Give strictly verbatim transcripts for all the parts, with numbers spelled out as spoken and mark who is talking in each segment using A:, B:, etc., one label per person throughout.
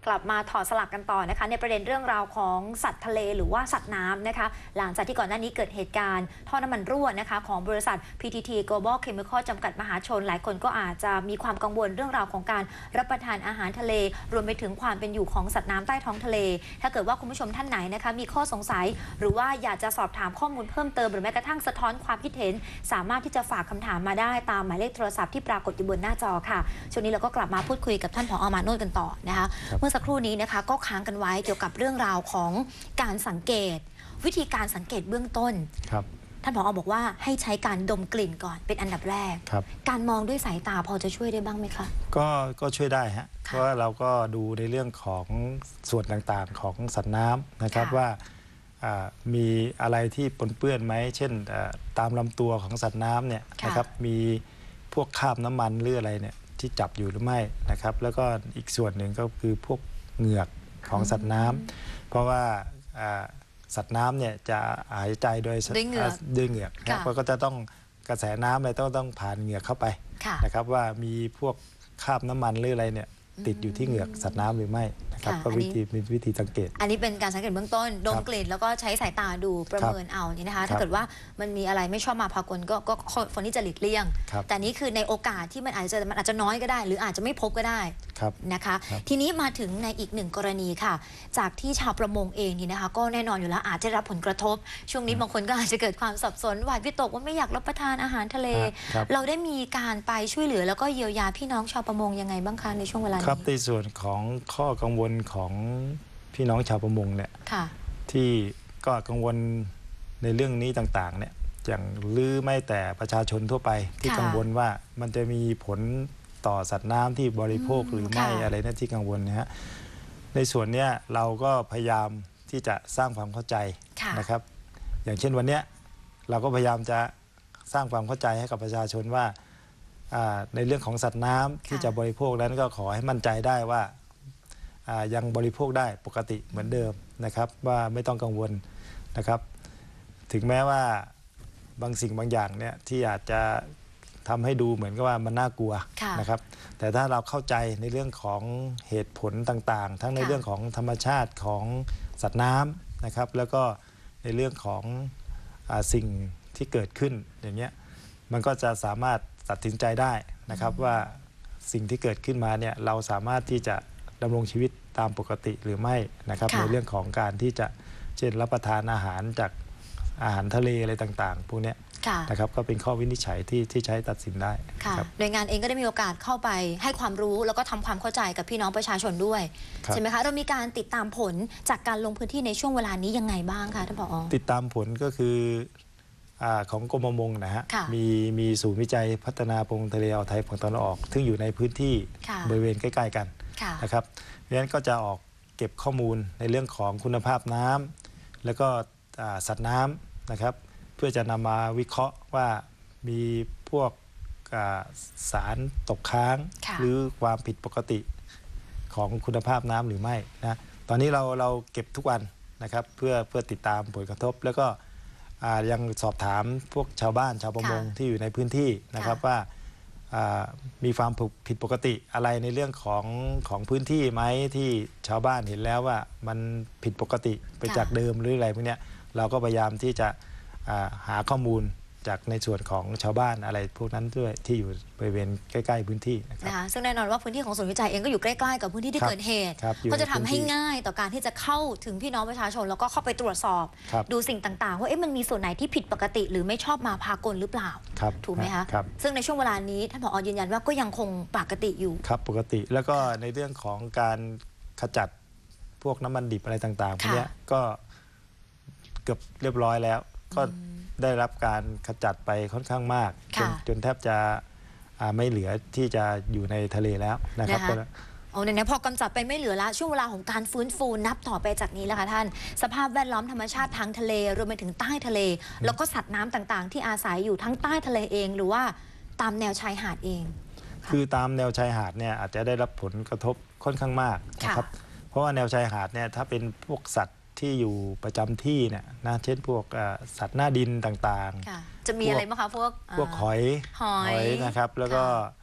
A: กลับมาถอดสลักกันต่อนะคะในประเด็นเรื่องราวของสัตว์ทะเลหรือว่าสัตว์น้ำนะคะหลังจากที่ก่อนหน้านี้เกิดเหตุการณ์ท่อน้ำมันรั่วนะคะของบริษัท พี ที ที Global Chemical จำกัดมหาชนหลายคนก็อาจจะมีความกังวลเรื่องราวของการรับประทานอาหารทะเลรวมไปถึงความเป็นอยู่ของสัตว์น้ำใต้ท้องทะเลถ้าเกิดว่าคุณผู้ชมท่านไหนนะคะมีข้อสงสัยหรือว่าอยากจะสอบถามข้อมูลเพิ่มเติมหรือแม้กระทั่งสะท้อนความคิดเห็นสามารถที่จะฝากคำถามมาได้ตามหมายเลขโทรศัพท์ที่ปรากฏอยู่บนหน้าจอค่ะช่วงนี้เราก็กลับมาพูดคุยกับท่านผอ.มาโนชกันต่อนะคะเมื่อสักครู่นี้นะคะก็ค้างกันไว้เกี่ยวกับเรื่องราวของการสังเกตวิธีการสังเกตเบื้องต้น
B: ครับ
A: ท่านผอ.บอกว่าให้ใช้การดมกลิ่นก่อนเป็นอันดับแรก
B: ครับ
A: การมองด้วยสายตาพอจะช่วยได้บ้างไหมคะ
B: ก็ก็ช่วยได้ฮะเพราะว่าเราก็ดูในเรื่องของส่วนต่างๆของสัตว์น้ำนะครับว่ามีอะไรที่ปนเปื้อนไหมเช่นตามลำตัวของสัตว์น้ำเนี่ยนะครับมีพวกคราบน้ำมันหรืออะไรเนี่ยที่จับอยู่หรือไม่นะครับแล้วก็อีกส่วนหนึ่งก็คือพวกเหงือกของสัตว์น้ำเพราะว่าสัตว์น้ำเนี่ยจะหายใจโดย
A: ด้วยเหงือก
B: ด้วยเหงือกนะเพราะก็จะต้องกระแสน้ำเลยต้องต้องผ่านเหงือกเข้าไปนะครับว่ามีพวกคราบน้ำมันหรืออะไรเนี่ยติดอยู่ที่เหงือกสัตว์น้ำหรือไม่นะครับก็วิธีมีวิธีสังเกต
A: อันนี้เป็นการสังเกตเบื้องต้นดมกลิ่นแล้วก็ใช้สายตาดูประเมินเอานี่นะคะถ้าเกิดว่ามันมีอะไรไม่ชอบมาพากลก็ก็คนที่จะหลีกเลี่ยงแต่นี้คือในโอกาสที่มันอาจจะมันอาจจะน้อยก็ได้หรืออาจจะไม่พบก็ได้นะคะทีนี้มาถึงในอีกหนึ่งกรณีค่ะจากที่ชาวประมงเองนี่นะคะก็แน่นอนอยู่แล้วอาจจะรับผลกระทบช่วงนี้บางคนก็อาจจะเกิดความสับสนหวาดวิตกว่าไม่อยากรับประทานอาหารทะเลเราได้มีการไปช่วยเหลือแล้วก็เยียวยาพี่น้องชาวประมงยังไงบ้างคะในช่วงเวลานี้
B: ครับในส่วนของข้อกังวลของพี่น้องชาวประมงเนี่ยที่ก็กังวลในเรื่องนี้ต่างๆเนี่ยอย่างหรือไม่แต่ประชาชนทั่วไปที่กังวลว่ามันจะมีผลต่อสัตว์น้ำที่บริโภคหรือไม่อะไรนั่นที่กังวลนะฮะในส่วนนี้เราก็พยายามที่จะสร้างความเข้าใจนะครับอย่างเช่นวันนี้เราก็พยายามจะสร้างความเข้าใจให้กับประชาชนว่าในเรื่องของสัตว์น้ำที่จะบริโภคนั้นก็ขอให้มั่นใจได้ว่ายังบริโภคได้ปกติเหมือนเดิมนะครับว่าไม่ต้องกังวลนะครับถึงแม้ว่าบางสิ่งบางอย่างเนี่ยที่อาจจะทำให้ดูเหมือนกับว่ามันน่ากลัวนะครับแต่ถ้าเราเข้าใจในเรื่องของเหตุผลต่างๆทั้งในเรื่องของธรรมชาติของสัตว์น้ำนะครับแล้วก็ในเรื่องของสิ่งที่เกิดขึ้นอย่างเงี้ยมันก็จะสามารถตัดสินใจได้นะครับว่าสิ่งที่เกิดขึ้นมาเนี่ยเราสามารถที่จะดำรงชีวิตตามปกติหรือไม่นะครับในเรื่องของการที่จะเช่นรับประทานอาหารจากอาหารทะเลอะไรต่างๆพวกนี้นะครับก็เป็นข้อวินิจฉัยที่ที่ใช้ตัดสินได้
A: หน่วยงานเองก็ได้มีโอกาสเข้าไปให้ความรู้แล้วก็ทำความเข้าใจกับพี่น้องประชาชนด้วยใช่ไหมคะเรามีการติดตามผลจากการลงพื้นที่ในช่วงเวลานี้ยังไงบ้างคะท่านผอ.
B: ติดตามผลก็คือของกรมประมงนะฮะมีมีศูนย์วิจัยพัฒนาประมงทะเลอ่าวไทยฝั่งตะวันออกซึ่งอยู่ในพื้นที่บริเวณใกล้ๆกันนะครับเพราะฉะนั้นก็จะออกเก็บข้อมูลในเรื่องของคุณภาพน้ำแล้วก็สัตว์น้ำนะครับเพื่อจะนำมาวิเคราะห์ว่ามีพวกสารตกค้างหรือความผิดปกติของคุณภาพน้ำหรือไม่นะตอนนี้เราเราเก็บทุกวันนะครับเพื่อเพื่อติดตามผลกระทบแล้วก็ยังสอบถามพวกชาวบ้านชาวประมงที่อยู่ในพื้นที่นะครับว่ามีความผิดปกติอะไรในเรื่องของของพื้นที่ไหมที่ชาวบ้านเห็นแล้วว่ามันผิดปกติไปจากเดิมหรืออะไรพวกนี้เราก็พยายามที่จะหาข้อมูลจากในส่วนของชาวบ้านอะไรพวกนั้นด้วยที่อยู่บริเวณใกล้ๆพื้นที่
A: นะคะซึ่งแน่นอนว่าพื้นที่ของศูนย์วิจัยเองก็อยู่ใกล้ๆกับพื้นที่ที่เกิดเหตุก็จะทำให้ง่ายต่อการที่จะเข้าถึงพี่น้องประชาชนแล้วก็เข้าไปตรวจสอบดูสิ่งต่างๆว่าเอ๊ะมันมีส่วนไหนที่ผิดปกติหรือไม่ชอบมาพากลหรือเปล่าถูกไหมคะซึ่งในช่วงเวลานี้ท่านผอ.ยืนยันว่าก็ยังคงปกติอยู่
B: ครับปกติแล้วก็ในเรื่องของการขจัดพวกน้ำมันดิบอะไรต่างๆพวกนี้ก็เกือบเรียบร้อยแล้วก็ได้รับการขจัดไปค่อนข้างมากจนจนแทบจะไม่เหลือที่จะอยู่ในทะเลแล้วนะครับ
A: โอ้ในนี้พอกำจัดไปไม่เหลือแล้วช่วงเวลาของการฟื้นฟูนับต่อไปจากนี้แล้วค่ะท่านสภาพแวดล้อมธรรมชาติทางทะเลรวมไปถึงใต้ทะเลแล้วก็สัตว์น้ำต่างๆที่อาศัยอยู่ทั้งใต้ทะเลเองหรือว่าตามแนวชายหาดเอง
B: คือตามแนวชายหาดเนี่ยอาจจะได้รับผลกระทบค่อนข้างมากนะครับเพราะว่าแนวชายหาดเนี่ยถ้าเป็นพวกสัตว์ที่อยู่ประจำที่เนี่ยนะเช่นพวกสัตว์หน้าดินต่าง
A: ๆจะมีอะไรบ้างคะพวก
B: พวกหอยหอยนะครับแล้วก็พ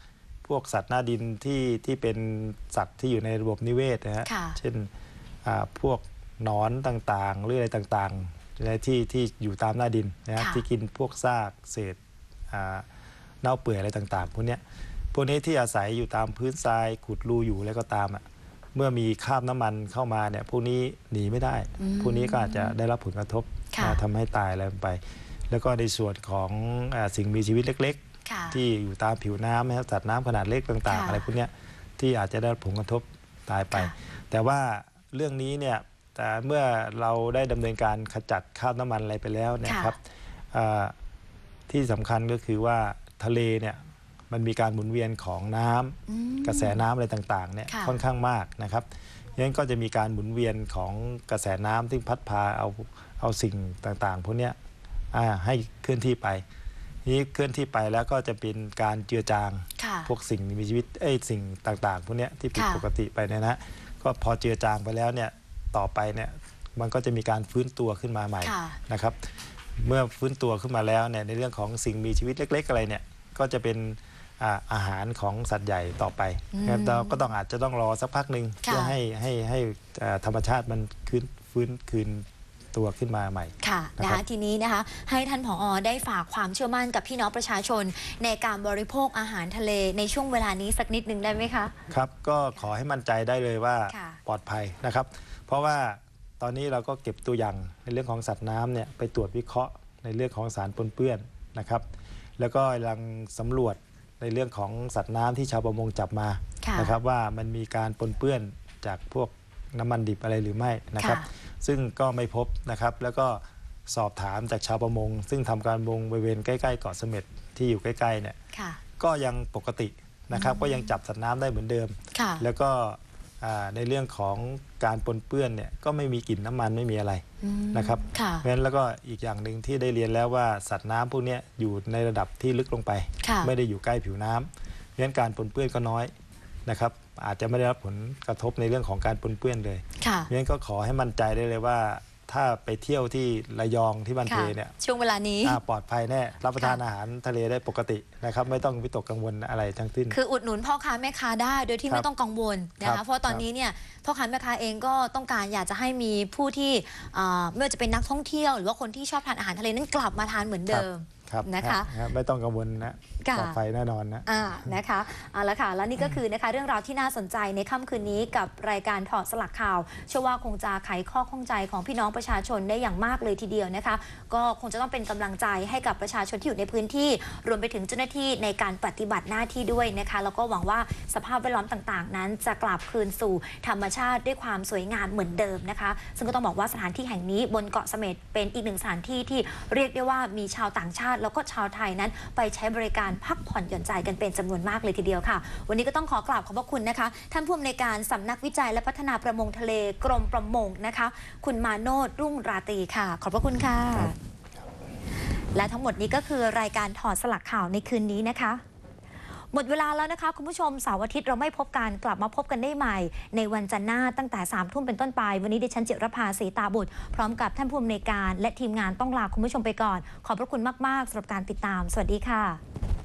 B: พวกสัตว์หน้าดินที่ที่เป็นสัตว์ที่อยู่ในระบบนิเวศนะฮะเช่นพวกหนอนต่างๆหรืออะไรต่างๆในที่ที่อยู่ตามหน้าดินนะฮะที่กินพวกซากเศษเน่าเปื่อยอะไรต่างๆพวกนี้พวกนี้ที่อาศัยอยู่ตามพื้นทรายขุดรูอยู่แล้วก็ตามอ่ะเมื่อมีคราบน้ำมันเข้ามาเนี่ยพวกนี้หนีไม่ได้พวกนี้ก็อาจจะได้รับผลกระทบทำให้ตายอะไรไปแล้วก็ในส่วนของสิ่งมีชีวิตเล็กๆที่อยู่ตามผิวน้ำนะครับสัตว์น้ำขนาดเล็กต่างๆอะไรพวกนี้ที่อาจจะได้รับผลกระทบตายไปแต่ว่าเรื่องนี้เนี่ยแต่เมื่อเราได้ดำเนินการขจัดคราบน้ำมันอะไรไปแล้วเนี่ยครับที่สำคัญก็คือว่าทะเลเนี่ยมันมีการหมุนเวียนของน้ำกระแสน้ำอะไรต่างๆเนี่ยค่อนข้างมากนะครับดังนั้นก็จะมีการหมุนเวียนของกระแสน้ำที่พัดพาเอาเอาสิ่งต่างๆพวกนี้ให้เคลื่อนที่ไปนี้เคลื่อนที่ไปแล้วก็จะเป็นการเจือจางพวกสิ่งมีชีวิตไอ้สิ่งต่างๆพวกนี้ที่ผิดปกติไปเนี่ยนะก็พอเจือจางไปแล้วเนี่ยต่อไปเนี่ยมันก็จะมีการฟื้นตัวขึ้นมาใหม่นะครับเมื่อฟื้นตัวขึ้นมาแล้วเนี่ยในเรื่องของสิ่งมีชีวิตเล็กๆอะไรเนี่ยก็จะเป็นอาหารของสัตว์ใหญ่ต่อไปเราก็ต้องอาจจะต้องรอสักพักหนึ่งเพื่อให้ให้ให้ธรรมชาติมันคืนฟื้นคืนตัวขึ้นมาใหม่
A: ค่ะนะคะทีนี้นะคะให้ท่านผอ.ได้ฝากความเชื่อมั่นกับพี่น้องประชาชนในการบริโภคอาหารทะเลในช่วงเวลานี้สักนิดนึงได้ไหมคะ
B: ครับก็ขอให้มั่นใจได้เลยว่าปลอดภัยนะครับเพราะว่าตอนนี้เราก็เก็บตัวอย่างในเรื่องของสัตว์น้ำเนี่ยไปตรวจวิเคราะห์ในเรื่องของสารปนเปื้อนนะครับแล้วก็กำลังสำรวจในเรื่องของสัตว์น้ำที่ชาวประมงจับมานะครับว่ามันมีการปนเปื้อนจากพวกน้ำมันดิบอะไรหรือไม่นะครับซึ่งก็ไม่พบนะครับแล้วก็สอบถามจากชาวประมงซึ่งทำการประมงบริเวณใกล้ๆเกาะเสม็ดที่อยู่ใกล้ๆเนี่ยก็ยังปกตินะครับก็ยังจับสัตว์น้ำได้เหมือนเดิมแล้วก็ในเรื่องของการปนเปื้อนเนี่ยก็ไม่มีกลิ่นน้ำมันไม่มีอะไรนะครับเพราะฉะนั้นแล้วก็อีกอย่างหนึ่งที่ได้เรียนแล้วว่าสัตว์น้ำพวกนี้อยู่ในระดับที่ลึกลงไปไม่ได้อยู่ใกล้ผิวน้ำเพราะฉะนั้นการปนเปื้อนก็น้อยนะครับอาจจะไม่ได้รับผลกระทบในเรื่องของการปนเปื้อนเลยเพราะฉะนั้นก็ขอให้มั่นใจได้เลยว่าถ้าไปเที่ยวที่ระยองที่บ้านเพเนี่ย
A: ช่วงเวลานี้
B: ปลอดภัยแน่รับประทานอาหารทะเลได้ปกตินะครับไม่ต้องวิตกกังวลอะไรทั้งสิ้น
A: คืออุดหนุนพ่อค้าแม่ค้าได้โดยที่ไม่ต้องกังวลนะคะเพราะตอนนี้เนี่ยพ่อค้าแม่ค้าเองก็ต้องการอยากจะให้มีผู้ที่ไม่ว่าจะเป็นนักท่องเที่ยวหรือว่าคนที่ชอบทานอาหารทะเลนั้นกลับมาทานเหมือนเดิมนะคะ
B: ไม่ต้องกังวลนะปลอดภัยแน่นอนนะ
A: อ่านะคะเอาละค่ะแล้วนี่ก็คือนะคะเรื่องราวที่น่าสนใจในค่ำคืนนี้กับรายการถอดสลักข่าวเชื่อว่าคงจะไขข้อข้องใจของพี่น้องประชาชนได้อย่างมากเลยทีเดียวนะคะก็คงจะต้องเป็นกำลังใจให้กับประชาชนที่อยู่ในพื้นที่รวมไปถึงเจ้าหน้าที่ในการปฏิบัติหน้าที่ด้วยนะคะแล้วก็หวังว่าสภาพแวดล้อมต่างๆนั้นจะกลับคืนสู่ธรรมชาติด้วยความสวยงามเหมือนเดิมนะคะซึ่งก็ต้องบอกว่าสถานที่แห่งนี้บนเกาะเสม็ดเป็นอีกหนึ่งสถานที่ที่เรียกได้ว่ามีชาวต่างชาติแล้วก็ชาวไทยนั้นไปใช้บริการพักผ่อนหย่อนใจกันเป็นจำนวนมากเลยทีเดียวค่ะวันนี้ก็ต้องขอกราบขอบพระคุณนะคะท่านผู้อำนวยการสำนักวิจัยและพัฒนาประมงทะเลกรมประมงนะคะคุณมาโนชรุ่งราตรีค่ะขอบพระคุณค่ะและทั้งหมดนี้ก็คือรายการถอดสลักข่าวในคืนนี้นะคะหมดเวลาแล้วนะคะคุณผู้ชมเสาร์อาทิตย์เราไม่พบกันกลับมาพบกันได้ใหม่ในวันจันทร์หน้าตั้งแต่สามทุ่มเป็นต้นไปวันนี้ดิฉันจิรภาศรีตาบุตรพร้อมกับท่านผู้อำนวยการและทีมงานต้องลาคุณผู้ชมไปก่อนขอบพระคุณมากๆสำหรับการติดตามสวัสดีค่ะ